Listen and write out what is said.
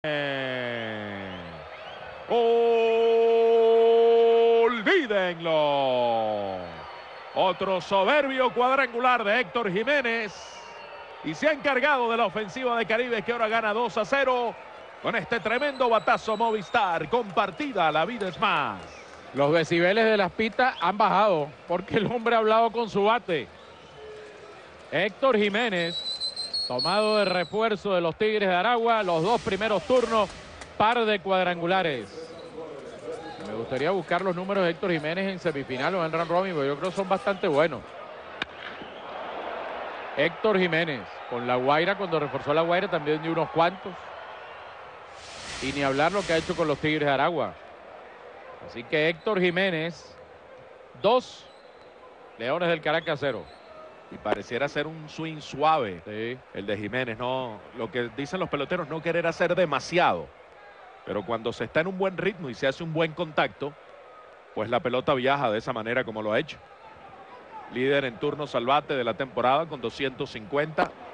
Olvídenlo. Otro soberbio cuadrangular de Héctor Jiménez. Y se ha encargado de la ofensiva de Caribe, que ahora gana 2-0 con este tremendo batazo Movistar. Compartida, la vida es más. Los decibeles de las pistas han bajado porque el hombre ha hablado con su bate. Héctor Jiménez, tomado de refuerzo de los Tigres de Aragua, los dos primeros turnos, par de cuadrangulares. Me gustaría buscar los números de Héctor Jiménez en semifinal o en round robin, pero yo creo que son bastante buenos. Héctor Jiménez con La Guaira, cuando reforzó La Guaira también dio unos cuantos. Y ni hablar lo que ha hecho con los Tigres de Aragua. Así que Héctor Jiménez, 2, Leones del Caracas 0. Y pareciera ser un swing suave, Sí. El de Jiménez. No, lo que dicen los peloteros, no querer hacer demasiado. Pero cuando se está en un buen ritmo y se hace un buen contacto, pues la pelota viaja de esa manera como lo ha hecho. Líder en turnos al bate de la temporada con 250.